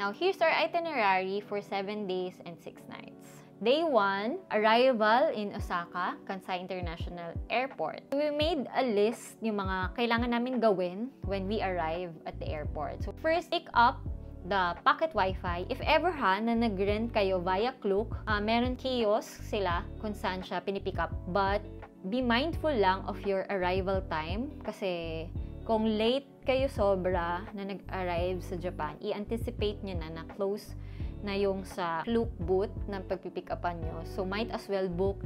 Now, here's our itinerary for 7 days and 6 nights. Day 1, arrival in Osaka, Kansai International Airport. We made a list yung mga kailangan namin gawin when we arrive at the airport. So first, pick up the pocket wifi. If ever na nag-rent kayo via Klook, meron kiosk sila kung saan siya pinipick up. But be mindful lang of your arrival time kasi kung late kayo sobra na nag-arrive sa Japan, i-anticipate nyo na close na yung sa Klook booth na pagpipick-upan nyo. So, might as well book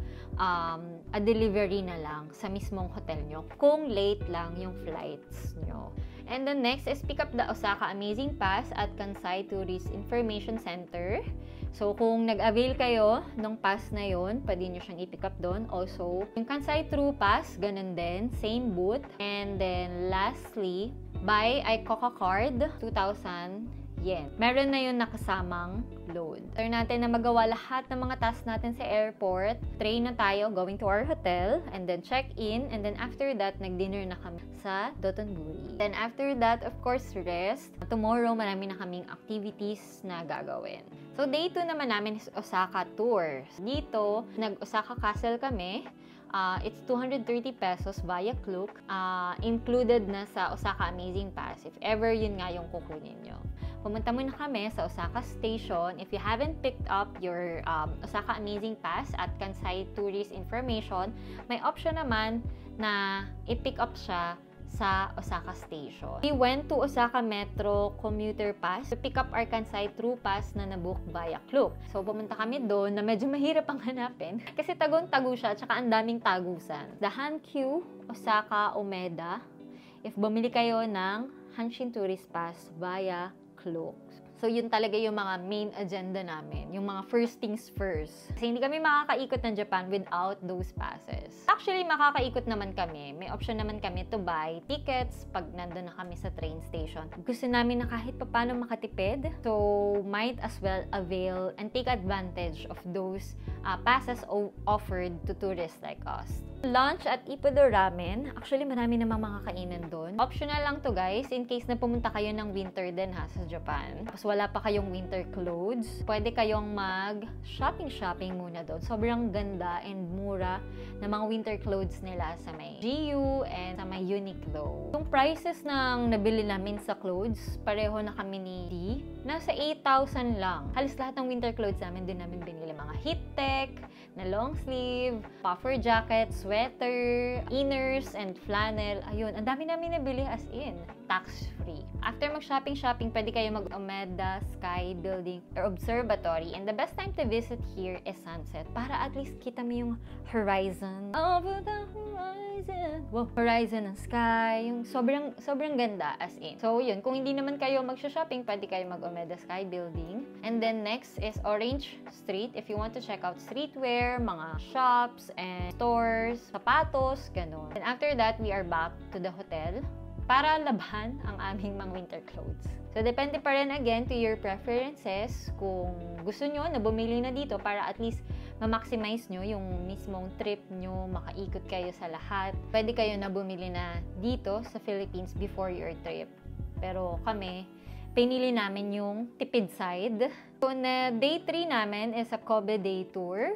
a delivery na lang sa mismong hotel nyo kung late lang yung flights nyo. And then next is pick up the Osaka Amazing Pass at Kansai Tourist Information Center. So, kung nag-avail kayo ng pass na yon, pwede nyo siyang i-pick up doon. Also, yung Kansai True Pass, ganun din, same booth. And then, lastly, buy Icoca card, 2,000 yen. Meron na yun nakasamang load. After natin na magawa lahat ng mga tasks natin sa airport, train na tayo going to our hotel, and then check-in, and then after that, nag-dinner na kami sa Dotonbori. Then after that, of course, rest. Tomorrow, marami na kaming activities na gagawin. So, day 2 naman namin is Osaka Tour. Dito, nag-Osaka Castle kami. It's 230 pesos via Klook. Included na sa Osaka Amazing Pass. If ever yun nga yung kukunin nyo. Pumunta muna kami sa Osaka Station. If you haven't picked up your Osaka Amazing Pass at Kansai Tourist Information, may option naman na i-pick up siya sa Osaka Station. We went to Osaka Metro Commuter Pass to pick up our Kansai True Pass na nabook via Klook. So, pumunta kami doon na medyo mahirap ang hanapin kasi tagong-tago siya at saka ang daming tagusan. The Hankyu Osaka Umeda, if bumili kayo ng Hanshin Tourist Pass via Klook. So, yun talaga yung mga main agenda namin. Yung mga first things first. Kasi hindi kami makakaikot ng Japan without those passes. Actually, makakaikot naman kami. May option naman kami to buy tickets pag nandun na kami sa train station. Gusto namin na kahit paano makatipid. So, might as well avail and take advantage of those passes offered to tourists like us. Lunch at Ippudo Ramen. Actually, marami namang mga kainan doon. Optional lang to guys, in case na pumunta kayo ng winter din sa Japan. Tapos wala pa kayong winter clothes. Pwede kayong mag-shopping muna doon. Sobrang ganda and mura na mga winter clothes nila sa may GU and sa may Uniqlo. Yung prices ng nabili namin sa clothes, pareho na kami ni D. Nasa 8,000 lang. Halos lahat ng winter clothes namin din namin binili. Mga heat tech, na long sleeve, puffer jacket, sweater, inners, and flannel. Ayun, ang dami namin nabili as in. Tax-free. After mag-shopping, pwede kayo mag-Umeda Sky Building or Observatory. And the best time to visit here is sunset. Para at least kita mo yung horizon. Over the horizon. Wow, horizon ng sky. Yung sobrang ganda as in. So, yun. Kung hindi naman kayo mag-shopping, pwede kayo mag-Umeda Sky Building. And then next is Orange Street. If you want to check out streetwear, mga shops and stores, sapatos, ganun. And after that, we are back to the hotel para labhan ang aming mga winter clothes. So, depende pa rin again to your preferences kung gusto nyo na bumili na dito para at least ma-maximize nyo yung mismong trip nyo, makaikot kayo sa lahat. Pwede kayo na bumili na dito sa Philippines before your trip. Pero kami, pinili namin yung tipid side. So, na day 3 namin is a Kobe Day Tour.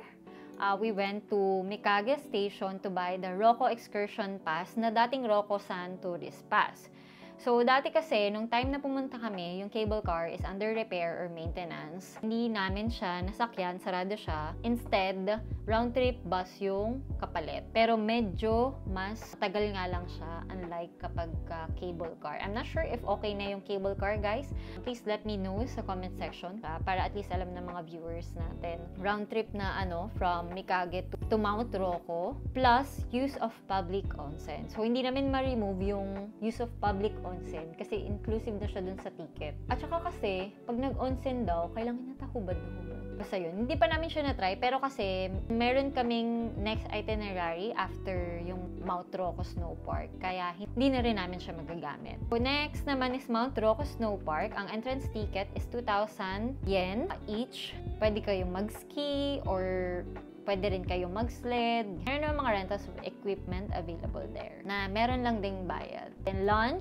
We went to Mikage Station to buy the Roko Excursion Pass na dating Roko-san Tourist Pass. So, dati kasi, nung time na pumunta kami, yung cable car is under repair or maintenance. Hindi namin siya nasakyan, sarado siya. Instead, round-trip bus yung kapalit. Pero medyo mas tagal nga lang siya, unlike kapag cable car. I'm not sure if okay na yung cable car, guys. Please let me know sa comment section para at least alam ng mga viewers natin. Round-trip na from Mikage to Mount Roko, plus use of public onsen. So, hindi namin ma-remove yung use of public onsen kasi inclusive na siya dun sa ticket. At saka kasi, pag nag-onsen daw, kailangan na hubad na hubad. Basta yun. Hindi pa namin siya na-try, pero kasi meron kaming next itinerary after yung Mount Roko Snow Park. Kaya hindi na rin namin siya magagamit. So, next naman is Mount Roko Snow Park. Ang entrance ticket is 2,000 yen each. Pwede kayong mag-ski or pwede rin kayong mag-sled. Meron naman mga rentals of equipment available there na meron lang ding bayad. Then lunch,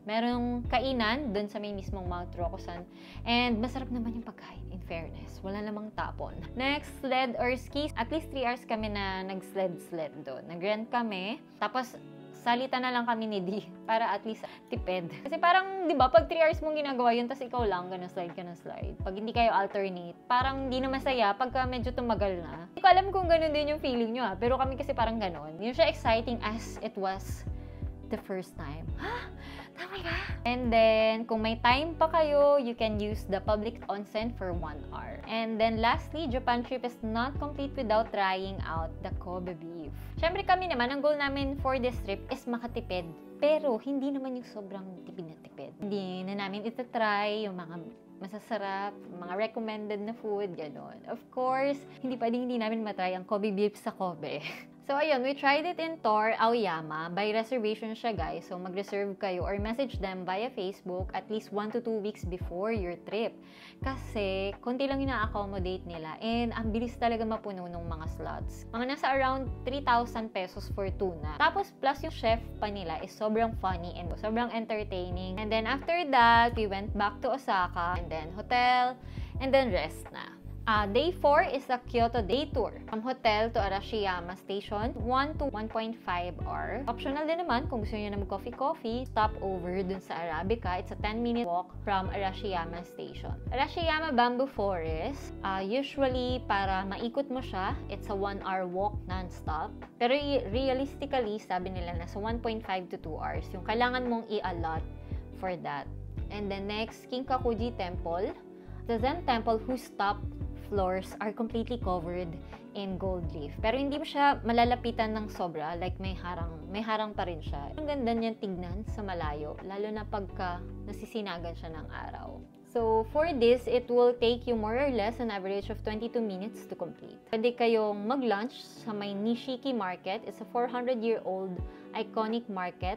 Merong kainan dun sa may mismong Mount Rokusan. And masarap naman yung pagkain, in fairness. Wala namang tapon. Next, sled or skis. At least 3 hours kami na nag-sled doon. Nag-rent kami. Tapos, salita na lang kami ni D para at least tipid. Kasi parang, di ba, pag 3 hours mong ginagawa yun, tapos ikaw lang, ka na slide. Pag hindi kayo alternate, parang hindi na masaya pagka medyo tumagal na. Hindi ko alam kung ganun din yung feeling nyo pero kami kasi parang ganun. Yun siya exciting as it was the first time. Ha? Tama ba? And then, kung may time pa kayo, you can use the public onsen for 1 hour. And then lastly, Japan trip is not complete without trying out the Kobe beef. Syempre kami naman, ang goal namin for this trip is makatipid. Pero hindi naman yung sobrang tipid na tipid. Hindi na namin itatry yung mga masasarap, mga recommended na food, gano'n. Of course, hindi namin matry ang Kobe beef sa Kobe. So, ayun, we tried it in Tor, Aoyama. By reservation siya, guys. So, mag-reserve kayo or message them via Facebook at least 1 to 2 weeks before your trip. Kasi, konti lang ina-accommodate nila. And, ang bilis talaga mapuno ng mga slots. Mga nasa around 3,000 pesos for tuna. Tapos, plus yung chef pa nila is sobrang funny and sobrang entertaining. And then, after that, we went back to Osaka and then hotel and then rest na. Day 4 is a Kyoto day tour. From hotel to Arashiyama Station, 1 to 1.5 hour. Optional din naman kung gusto niyo na mag-coffee, stop over dun sa Arabica. It's a 10-minute walk from Arashiyama Station. Arashiyama Bamboo Forest, usually para maikot mo siya, it's a 1-hour walk non-stop. Pero realistically, sabi nila na sa 1.5 to 2 hours yung kailangan mong i-allot for that. And the next, Kinkakuji Temple. The Zen temple whose top floors are completely covered in gold leaf. Pero hindi mo siya malalapitan ng sobra, like may harang pa rin siya. Ang ganda niyan tignan sa malayo, lalo na pagka nasisinagan siya ng araw. So, for this, it will take you more or less an average of 22 minutes to complete. Pwede kayong mag-lunch sa may Nishiki Market. It's a 400-year-old iconic market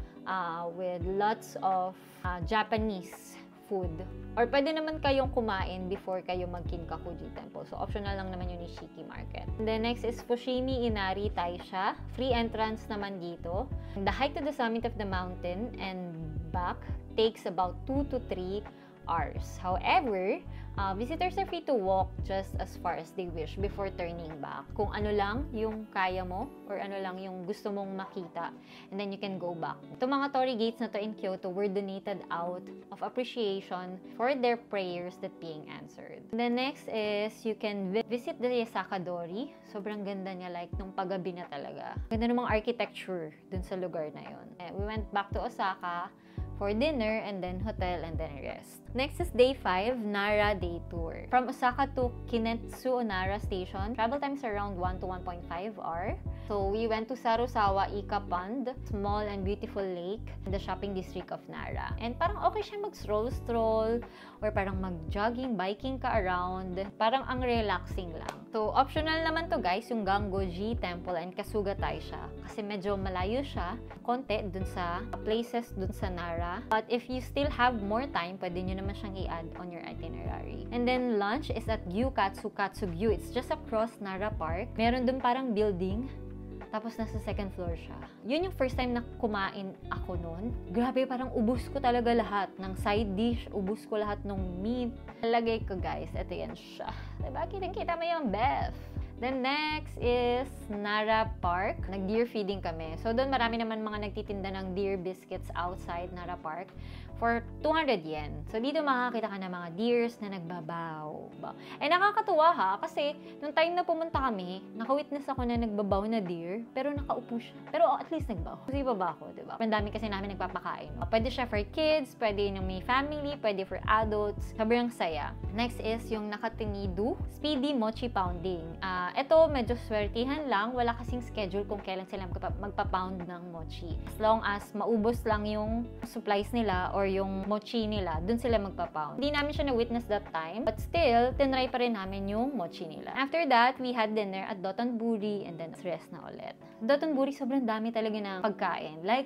with lots of Japanese food. Or pwede naman kayong kumain before kayo mag-Kinkakuji Temple. So, optional lang naman yung Nishiki Market. And then next is Fushimi Inari Taisha. Free entrance naman dito. The hike to the summit of the mountain and back takes about 2 to 3 hours. However, visitors are free to walk just as far as they wish before turning back. Kung ano lang yung kaya mo or ano lang yung gusto mong makita, and then you can go back. Itong mga torii gates na to in Kyoto were donated out of appreciation for their prayers that being answered. The next is you can visit the Yasaka Dori. Sobrang ganda niya, like nung paggabi na talaga. Ganda namang architecture dun sa lugar na yun. We went back to Osaka for dinner and then hotel and then rest. Next is day 5, Nara day tour. From Osaka to Kinetsu Nara Station, travel time is around 1 to 1.5 hour. So we went to Sarusawa Ika Pond, small and beautiful lake in the shopping district of Nara. And parang okay siya mag-stroll or parang mag-jogging, biking ka around. Parang ang relaxing lang. So optional naman to guys, yung Gangoji Temple and Kasuga Taisha. Kasi medyo malayo siya, konti dun sa places dun sa Nara. But if you still have more time, pwede nyo naman siyang i-add on your itinerary. And then lunch is at Gyukatsu Katsugyu. It's just across Nara Park. Meron dun parang building. Tapos nasa second floor siya. Yun yung first time na kumain ako noon. Grabe, parang ubus ko talaga lahat ng side dish. Ubus ko lahat ng meat. Lagay ko guys, ito yan siya. Diba? Kitang-kita mo yung beef. Then next is Nara Park. Nag-deer feeding kami. So doon marami naman mga nagtitinda ng deer biscuits outside Nara Park for 200 yen. So dito makakita ka ng mga deers na nagbabaw. Eh nakakatuwa ha, kasi nung time na pumunta kami, naka-witness ako na nagbabaw na deer, pero nakaupo siya. Pero at least nagbaw. Kasi iba ba ako, diba? Ang dami kasi namin nagpapakain. Pwede siya for kids, pwede yung may family, pwede for adults. Sobrang saya. Next is yung Nakatinidu Speedy Mochi Pounding. Ito, medyo swertihan lang. Wala kasing schedule kung kailan sila magpa-pound ng mochi. As long as maubos lang yung supplies nila or yung mochi nila, dun sila magpa-pound. Hindi namin siya na-witness that time, but still, tinry pa rin namin yung mochi nila. After that, we had dinner at Dotonbori and then rest na ulit. Dotonbori, sobrang dami talaga ng pagkain. Like,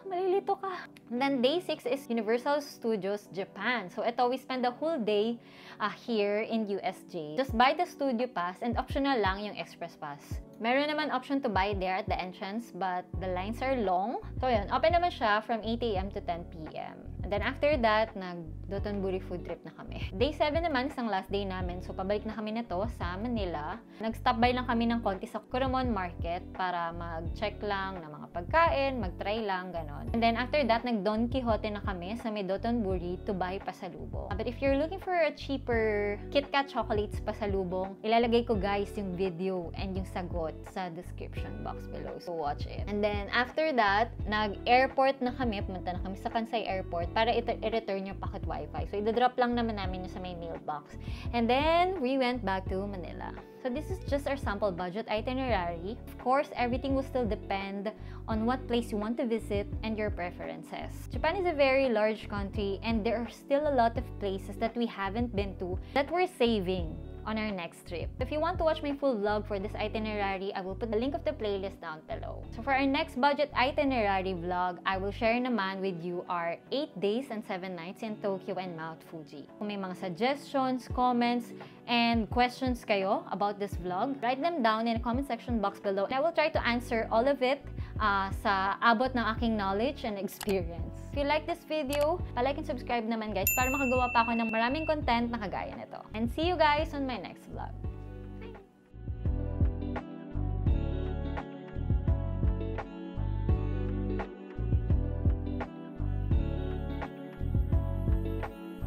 malilito ka. And then day 6 is Universal Studios Japan. So ito, we spend the whole day here in USJ. Just buy the studio pass and optional lang yung express pass. Meron naman option to buy there at the entrance, but the lines are long. So yun, open naman siya from 8 a.m. to 10 p.m. And then after that, nag-Dotonbori food trip na kami. Day 7 naman, isang last day namin. So pabalik na kami nito sa Manila. Nag-stop by lang kami ng konti sa Coromon Market para mag-check lang ng mga pagkain, mag-try lang, ganon. And then after that, nag-Don Quixote na kami sa may Dotonbori to buy pasalubong. But if you're looking for a cheaper KitKat chocolates pasalubong, ilalagay ko guys yung video and yung sagot sa description box below. So watch it. And then after that, nag-airport na kami. Pumunta na kami sa Kansai Airport para i-return yung pocket wifi. So i-drop lang naman namin yung sa may mailbox. And then we went back to Manila. So this is just our sample budget itinerary. Of course, everything will still depend on what place you want to visit and your preferences. Japan is a very large country and there are still a lot of places that we haven't been to that we're saving on our next trip. If you want to watch my full vlog for this itinerary, I will put the link of the playlist down below. So for our next budget itinerary vlog, I will share naman with you our 8 days and 7 nights in Tokyo and Mount Fuji. Kung may mga suggestions, comments, and questions kayo about this vlog, write them down in the comment section box below. And I will try to answer all of it sa abot ng aking knowledge and experience. If you like this video, like and subscribe naman guys para makagawa pa ako ng maraming content na kagaya nito. And see you guys on my next vlog.